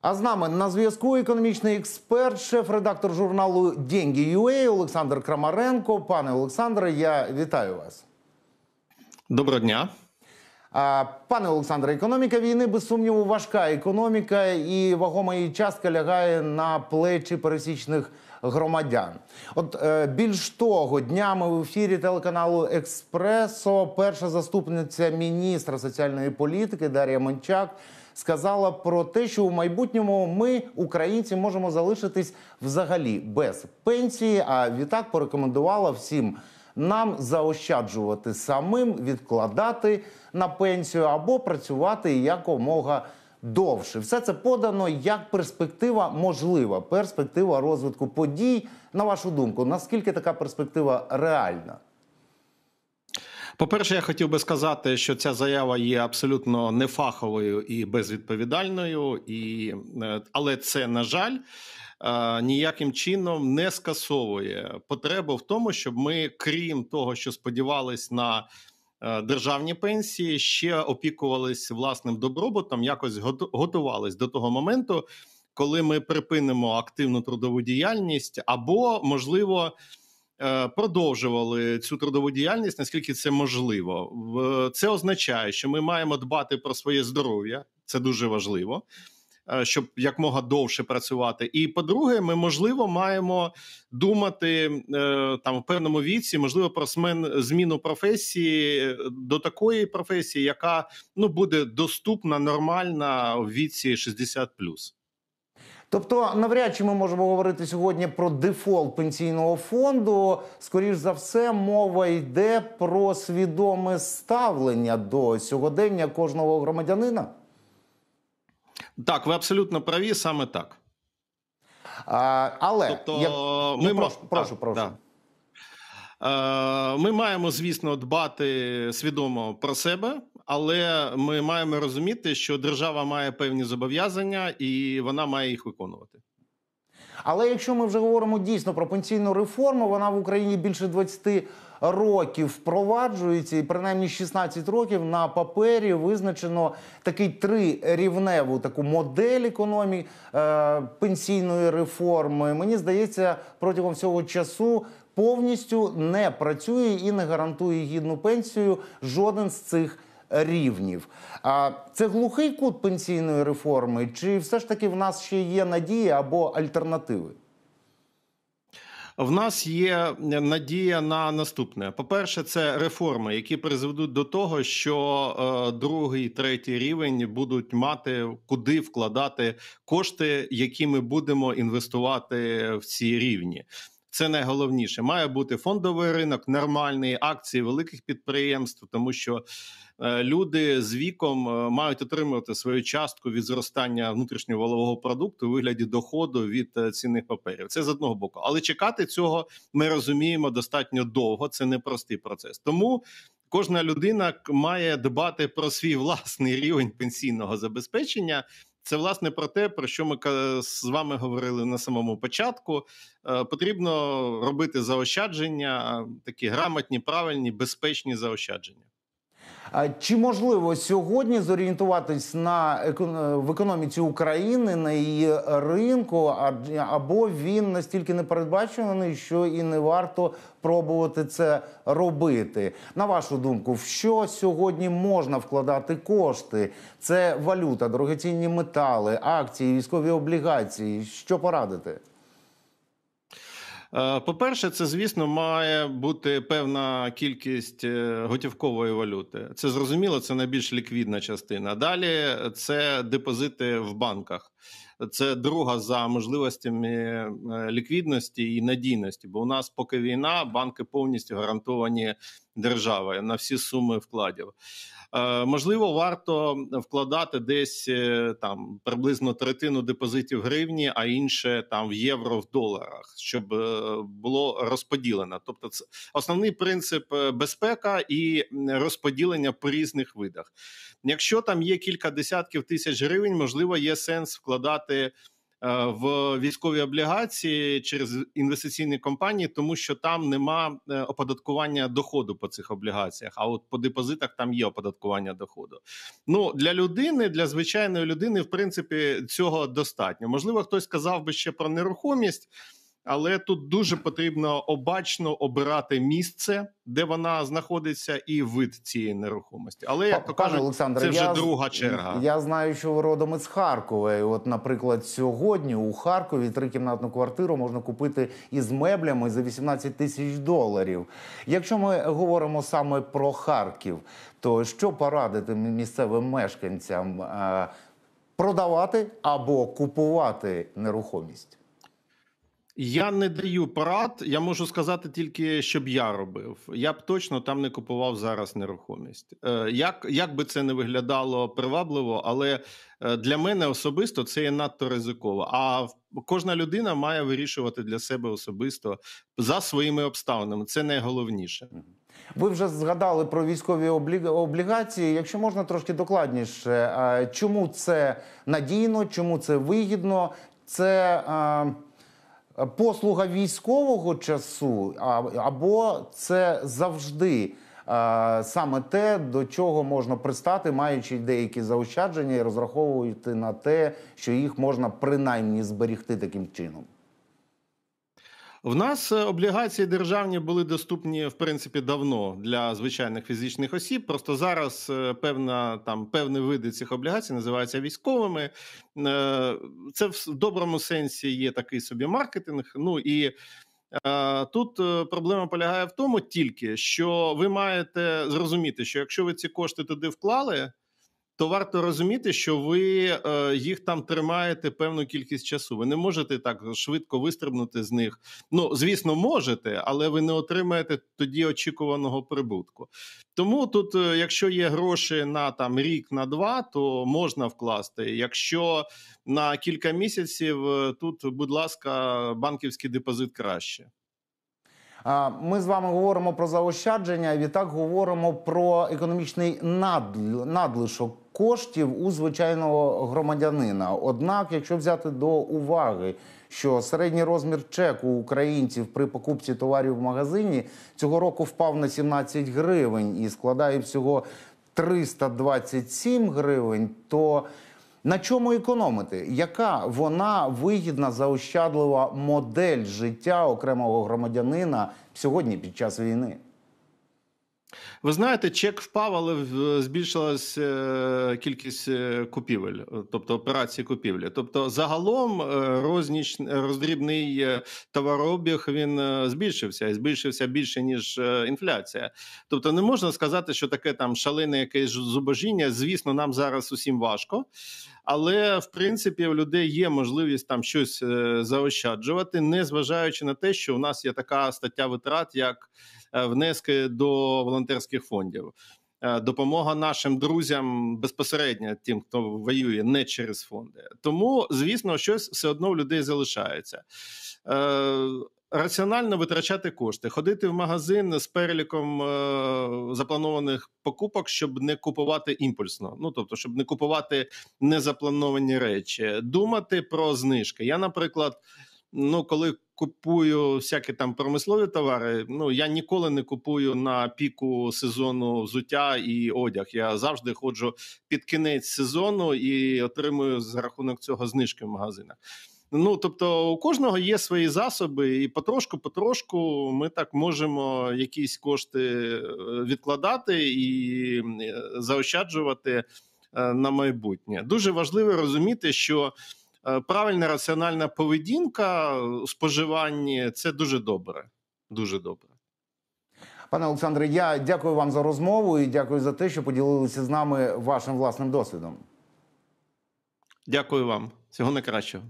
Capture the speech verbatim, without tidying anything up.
А з нами на зв'язку економічний експерт, шеф-редактор журналу «Деньги.ua» Олександр Крамаренко. Пане Олександре, я вітаю вас. Доброго дня. Пане Олександре, економіка війни, без сумніву, важка економіка, і вагома її частка лягає на плечі пересічних громадян. От більш того, днями в ефірі телеканалу «Експресо» перша заступниця міністра соціальної політики Дар'я Мончак сказала про те, що у майбутньому ми, українці, можемо залишитись взагалі без пенсії, а відтак порекомендувала всім нам заощаджувати самим, відкладати на пенсію або працювати якомога довше. Все це подано як перспектива, можлива перспектива розвитку подій. На вашу думку, наскільки така перспектива реальна? По-перше, я хотів би сказати, що ця заява є абсолютно нефаховою і безвідповідальною, і, але це, на жаль, ніяким чином не скасовує потребу в тому, щоб ми, крім того, що сподівались на державні пенсії, ще опікувались власним добробутом, якось готувались до того моменту, коли ми припинимо активну трудову діяльність або, можливо, продовжували цю трудову діяльність, наскільки це можливо. Це означає, що ми маємо дбати про своє здоров'я, це дуже важливо, щоб якмога довше працювати. І, по-друге, ми, можливо, маємо думати там в певному віці, можливо, про зміну професії до такої професії, яка ну, буде доступна, нормальна в віці шістдесят плюс. Тобто, навряд чи ми можемо говорити сьогодні про дефолт пенсійного фонду. Скоріш за все, мова йде про свідоме ставлення до сьогодення кожного громадянина? Так, ви абсолютно праві, саме так. А, але... Тобто, я... ми... ну, прошу, прошу. Так, прошу. Так. Ми маємо, звісно, дбати свідомо про себе, але ми маємо розуміти, що держава має певні зобов'язання і вона має їх виконувати. Але якщо ми вже говоримо дійсно про пенсійну реформу, вона в Україні більше двадцяти років впроваджується, і принаймні шістнадцять років на папері визначено такий трирівневу таку модель економії е, пенсійної реформи. Мені здається, протягом всього часу повністю не працює і не гарантує гідну пенсію жоден з цих рівнів. А це глухий кут пенсійної реформи, чи все ж таки в нас ще є надія або альтернативи? В нас є надія на наступне. По-перше, це реформи, які призведуть до того, що е, другий, третій рівень будуть мати куди вкладати кошти, які ми будемо інвестувати в ці рівні. Це найголовніше. Має бути фондовий ринок, нормальний, акції великих підприємств, тому що е, люди з віком е, мають отримувати свою частку від зростання внутрішнього валового продукту у вигляді доходу від е, цінних паперів. Це з одного боку. Але чекати цього, ми розуміємо, достатньо довго. Це непростий процес. Тому кожна людина має дбати про свій власний рівень пенсійного забезпечення. Це, власне, про те, про що ми з вами говорили на самому початку. Е, потрібно робити заощадження, такі грамотні, правильні, безпечні заощадження. А чи можливо сьогодні зорієнтуватись на в економіці України, на її ринку, або він настільки непередбачуваний, що і не варто пробувати це робити? На вашу думку, в що сьогодні можна вкладати кошти? Це валюта, дорогоцінні метали, акції, військові облігації. Що порадити? По-перше, це, звісно, має бути певна кількість готівкової валюти. Це зрозуміло, це найбільш ліквідна частина. Далі це депозити в банках. Це друга за можливостями ліквідності і надійності. Бо у нас, поки війна, банки повністю гарантовані державою на всі суми вкладів. Е, можливо, варто вкладати десь там приблизно третину депозитів в гривні, а інше там в євро, в доларах, щоб було розподілено. Тобто це основний принцип – безпека і розподілення по різних видах. Якщо там є кілька десятків тисяч гривень, можливо, є сенс вкладати в військові облігації через інвестиційні компанії, тому що там нема оподаткування доходу по цих облігаціях, а от по депозитах там є оподаткування доходу. Ну, для людини, для звичайної людини, в принципі, цього достатньо. Можливо, хтось сказав би ще про нерухомість, але тут дуже потрібно обачно обирати місце, де вона знаходиться, і вид цієї нерухомості. Але, як то кажуть, Олександре, це вже я, друга черга. Я знаю, що ви родом із Харкова. І от, наприклад, сьогодні у Харкові трикімнатну квартиру можна купити із меблями за вісімнадцять тисяч доларів. Якщо ми говоримо саме про Харків, то що порадити місцевим мешканцям – продавати або купувати нерухомість? Я не даю порад, я можу сказати тільки, щоб я робив. Я б точно там не купував зараз нерухомість. Як, як би це не виглядало привабливо, але для мене особисто це є надто ризиково. А кожна людина має вирішувати для себе особисто за своїми обставинами. Це найголовніше. Ви вже згадали про військові облігації. Якщо можна трошки докладніше, чому це надійно, чому це вигідно? Це послуга військового часу, або це завжди саме те, до чого можна пристати, маючи деякі заощадження і розраховувати на те, що їх можна принаймні зберегти таким чином? В нас облігації державні були доступні, в принципі, давно для звичайних фізичних осіб. Просто зараз певна, там, певні види цих облігацій називаються військовими. Це в доброму сенсі є такий собі маркетинг. Ну і тут проблема полягає в тому тільки, що ви маєте зрозуміти, що якщо ви ці кошти туди вклали, то варто розуміти, що ви е, їх там тримаєте певну кількість часу. Ви не можете так швидко вистрибнути з них. Ну, звісно, можете, але ви не отримаєте тоді очікуваного прибутку. Тому тут, е, якщо є гроші на там рік, на два, то можна вкласти. Якщо на кілька місяців, тут, будь ласка, банківський депозит краще. Ми з вами говоримо про заощадження, відтак говоримо про економічний надлишок коштів у звичайного громадянина. Однак, якщо взяти до уваги, що середній розмір чеку українців при покупці товарів в магазині цього року впав на сімнадцять гривень і складає всього триста двадцять сім гривень, то на чому економити? Яка вона вигідна, заощадлива модель життя окремого громадянина сьогодні під час війни? Ви знаєте, чек впав, але збільшилась кількість купівель, тобто операцій купівлі. Тобто загалом розніч, роздрібний товарообіг, він збільшився, і збільшився більше, ніж інфляція. Тобто не можна сказати, що таке там шалене якесь зубожіння. Звісно, нам зараз усім важко, але, в принципі, у людей є можливість там щось заощаджувати, не зважаючи на те, що у нас є така стаття витрат, як внески до волонтерських фондів. Допомога нашим друзям безпосередньо, тим, хто воює, не через фонди. Тому, звісно, щось все одно в людей залишається. Раціонально витрачати кошти, ходити в магазин з переліком е, запланованих покупок, щоб не купувати імпульсно, ну, тобто, щоб не купувати незаплановані речі, думати про знижки. Я, наприклад, ну, коли купую всякі там промислові товари, ну, я ніколи не купую на піку сезону взуття і одяг. Я завжди ходжу під кінець сезону і отримую за рахунок цього знижки в магазинах. Ну, тобто у кожного є свої засоби, і потрошку-потрошку ми так можемо якісь кошти відкладати і заощаджувати на майбутнє. Дуже важливо розуміти, що правильна раціональна поведінка у споживанні – це дуже добре. Дуже добре. Пане Олександре, я дякую вам за розмову і дякую за те, що поділилися з нами вашим власним досвідом. Дякую вам. Всього найкращого.